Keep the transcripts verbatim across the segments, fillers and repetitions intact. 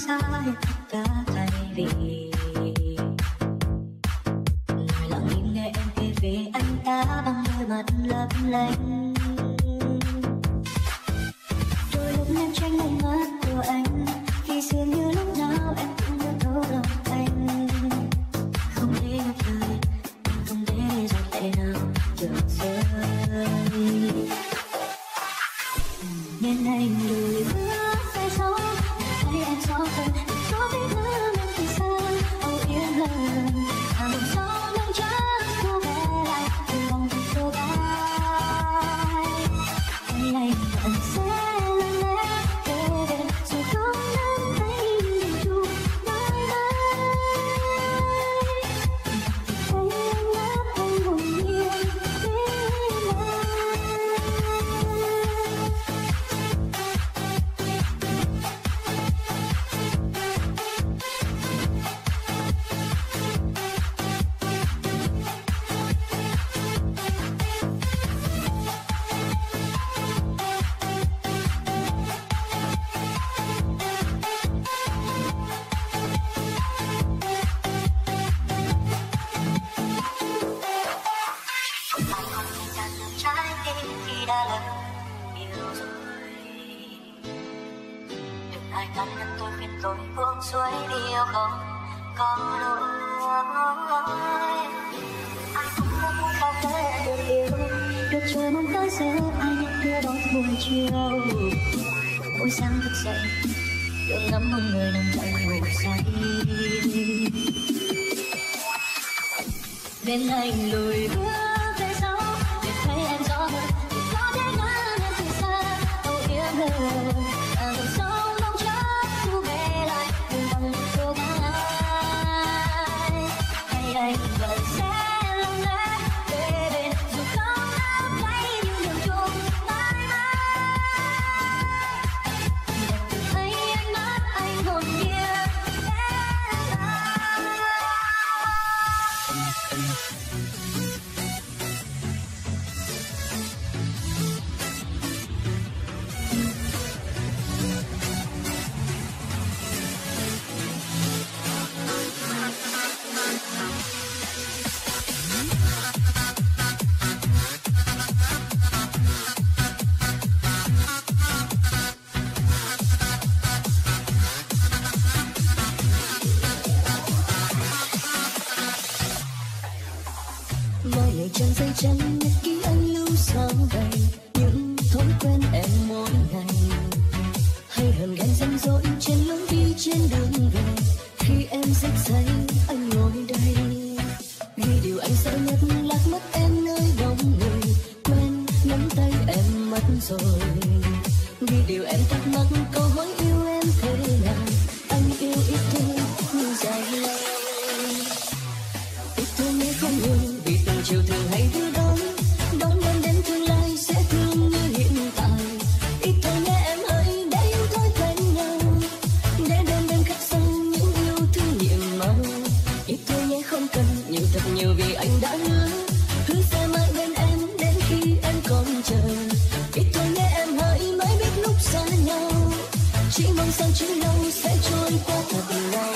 sai tất cả thay vì lời lặng im nghe em kể về anh ta bằng đôi mắt lấp lánh. Đôi lúc em tranh ánh mắt của anh vì dường như lúc nào em cũng được thấu lòng anh. Không thể ngập lời, không thể giọt lệ nào chợt rơi, nên anh lùi bước về sau. Thấy em rõ hơn, rõ biết nữa em từ xa. Âu yếm lần hàng một gió nắng trắng thu về lại từ vòng tay cô gái. Hay anh vẫn sẽ lặng lẽ về về dù không nắm tay nhưng chung mãi mãi. Thấy anh ngáp anh hồn nhiên bên anh. Trái tim khi đã lỡ yêu rồi, đừng ai can ngăn tôi khuyên tôi buông xuôi đi yêu không có lỗi. Ai cũng không muốn bao tới em được yêu, được chờ mong tới giờ ai nhận đưa đón buổi chiều. Mỗi sáng thức dậy được ngắm một người nằm tay ngủ say, nên anh lùi bước về sau để thấy em rõ hơn, để có thể ngắm em từ xa. Âu yếm hơn à dòng sông mong chắc thu về lại từ vòng cô gái. Hay anh vẫn sẽ lặng lẽ về bên dù không nắm tay nhưng đường chung mãi mãi. Đẹp từ thấy ánh mắt anh hồn nhiên bên anh. Mỗi ngày trăng giấy trắng nhật ký anh lưu sau đầy những thói quen em mỗi ngày. Hay hờn ghen ranh rỗi trên lối đi trên đường về, khi em giấc say anh ngồi đây. Ghi điều anh sợ nhất lạc mất em nơi đông người, quên nắm tay em mất rồi. Ghi điều em thắc mắc câu hỏi yêu em thế nào, anh yêu ít thương nhưng dài lâu. Ít thương nhé không nhiều vì từng chiều thường hay đưa đón, đón em đến tương lai sẽ thương như hiện tại. Ít thôi nhé em ơi để yêu thôi quen nhau, để đêm đêm khắc sâu những yêu thương nhiệm màu. Ít thôi nhé không cần nhiều thật nhiều vì anh đã hứa, hứa sẽ mãi bên em đến khi em còn chờ. Ít thôi nhé em hỡi mới biết lúc xa nhau, chỉ mong sao chữ lâu sẽ trôi qua thật nhanh.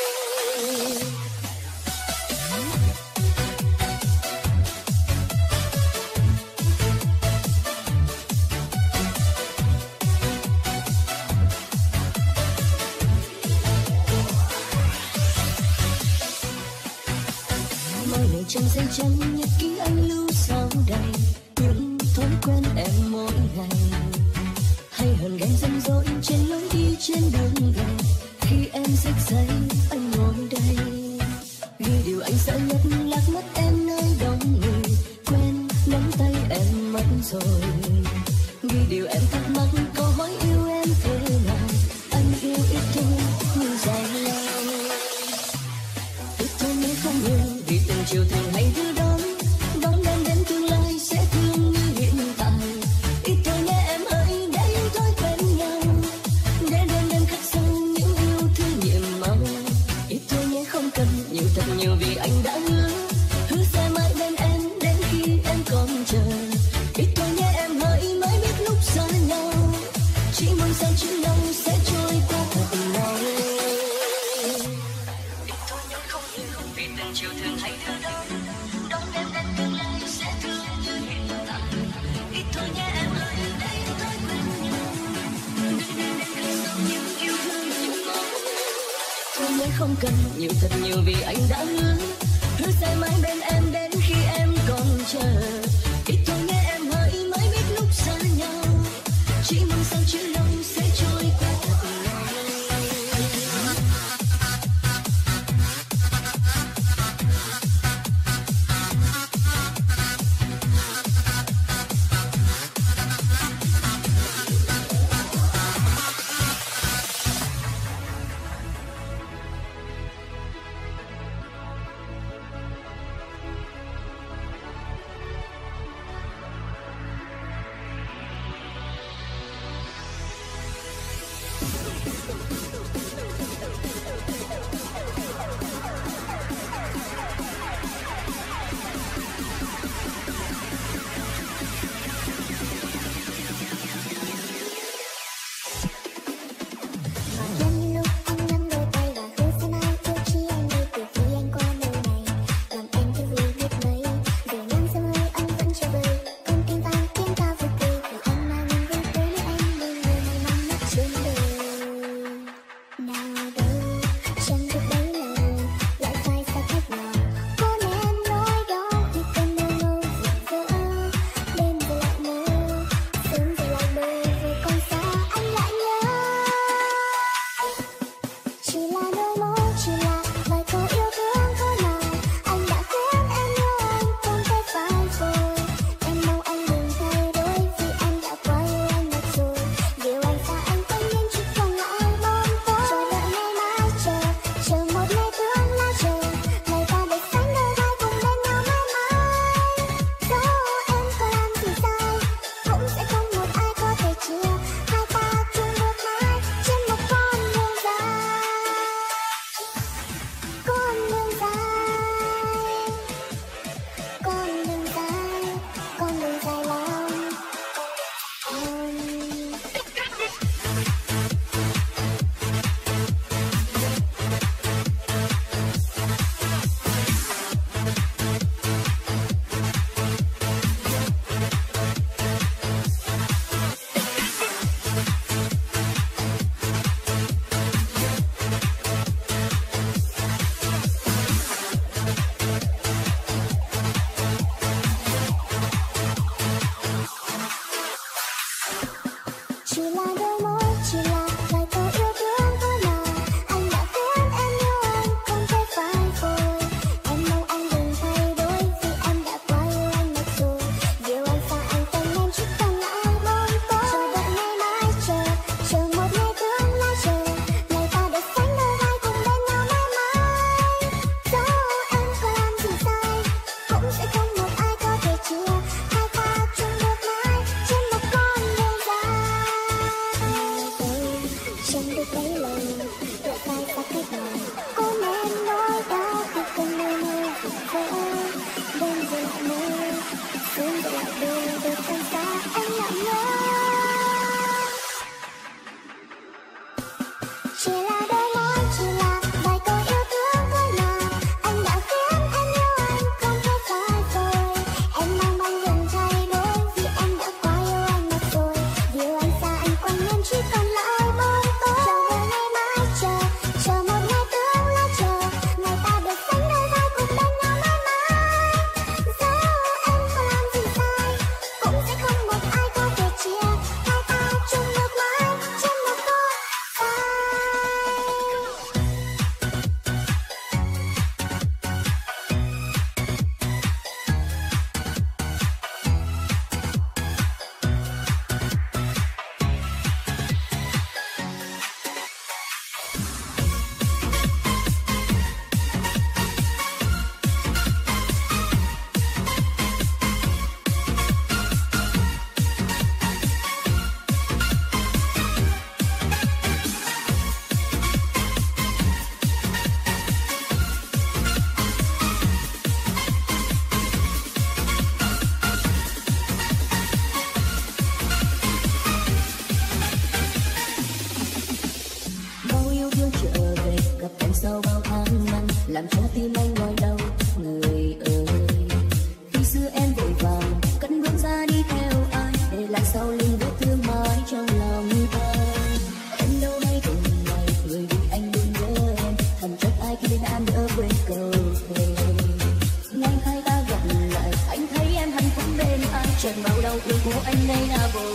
Mỗi ngày trăng giấy trắng nhật ký anh lưu sau đầy những thói quen em mỗi ngày. Hay hờn ghen ranh rỗi trên lối đi trên đường về, khi em giấc say anh ngồi đây. Ghi điều anh sợ nhất lạc mất em nơi đông người, quên nắm tay em mất rồi. Ghi điều em thắc mắc câu hỏi yêu em thế nào, anh yêu ít thôi nhưng dài lâu. Ít thôi nhé không nhiều vì từng chiều thường hay đưa đón, đón em đến tương lai sẽ thương như hiện tại. Ít thôi nhé em ơi để yêu thôi quen nhau, để đêm đêm khắc sâu những yêu thương nhiệm màu. muốn không cần nhiều thật nhiều vì anh đã hứa hứa sẽ mãi bên em đến khi em còn chờ. Ít thôi nghe em hỡi mới biết lúc xa nhau chỉ mong sao chữ lòng sẽ trôi qua thật nhanh. làm cho tim anh ngồi đau. Người ơi, khi xưa em vội vàng cất bước ra đi theo ai, để lại sau lưng vết thương mãi trong lòng anh. Em đâu hay từng ngày người đi anh đừng nhớ em, thầm anh đây là vội